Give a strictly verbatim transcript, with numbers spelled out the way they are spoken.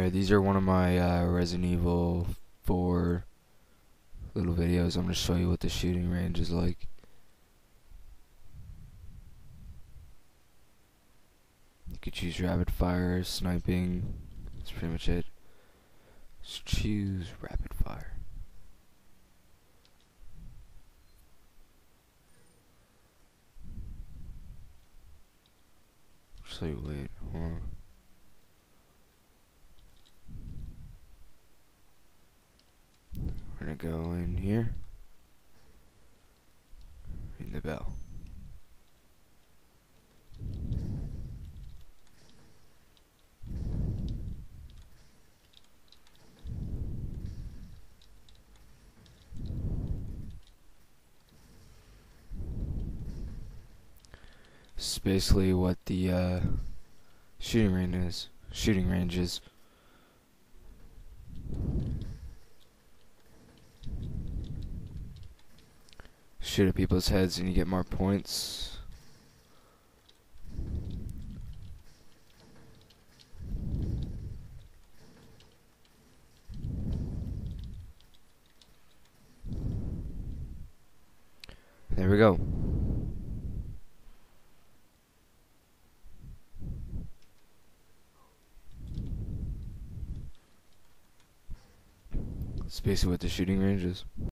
Alright, these are one of my uh, Resident Evil four little videos. I'm going to show you what the shooting range is like. You could choose rapid fire, sniping. That's pretty much it. Just choose rapid fire. So you wait, hold on. We're gonna go in here. Ring the bell. This is basically what the uh, shooting range is. Shooting range is. Shoot at people's heads and you get more points. There we go. That's basically what the shooting range is.